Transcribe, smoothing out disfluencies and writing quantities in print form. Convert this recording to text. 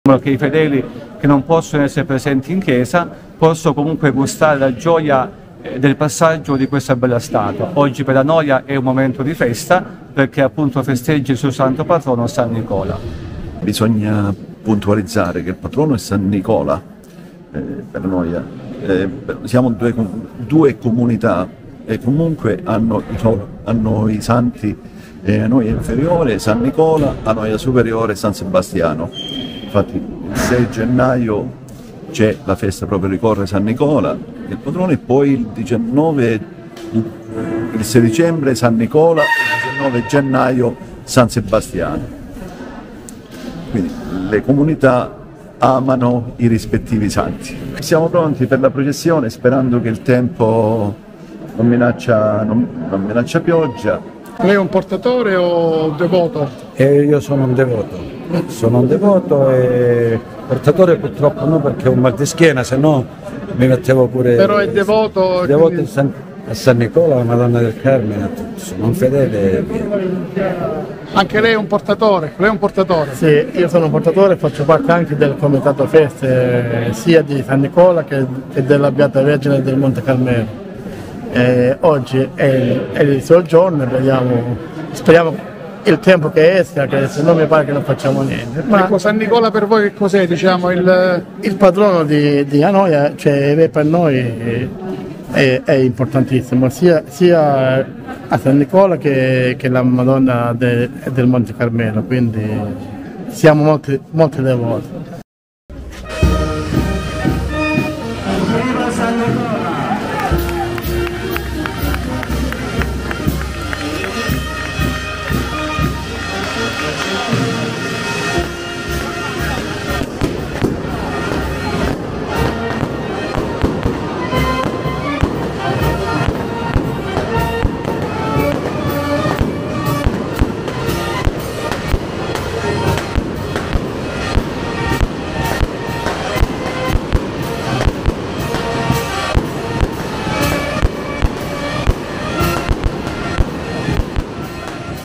che i fedeli che non possono essere presenti in chiesa possono comunque gustare la gioia del passaggio di questa bella statua. Oggi per la Noia è un momento di festa perché appunto festeggia il suo santo patrono San Nicola. Bisogna puntualizzare che il patrono è San Nicola per Noia. Siamo due comunità e comunque hanno i santi a Noia inferiore San Nicola, a Noia superiore San Sebastiano. Infatti il 6 gennaio c'è la festa proprio ricorre San Nicola, il patrono, e poi il 6 dicembre San Nicola e il 19 gennaio San Sebastiano. Quindi le comunità amano i rispettivi santi. Siamo pronti per la processione sperando che il tempo non minaccia pioggia. Lei è un portatore o devoto? Io sono un devoto e portatore purtroppo no, perché ho un mal di schiena, se no mi mettevo pure... Però è devoto? Devoto quindi... a San Nicola, la Madonna del Carmine, a tutti. Sono un fedele e via. Anche lei è un portatore? Lei è un portatore? Sì, io sono un portatore e faccio parte anche del comitato feste sia di San Nicola che della Beata Vergine del Monte Carmelo. Oggi è il suo giorno, speriamo il tempo che esca, che se no mi pare che non facciamo niente. Ma ecco, San Nicola per voi che cos'è, diciamo? Il patrono di Anoia, cioè per noi è importantissimo, sia a San Nicola che la Madonna del Monte Carmelo, quindi siamo molti devoti.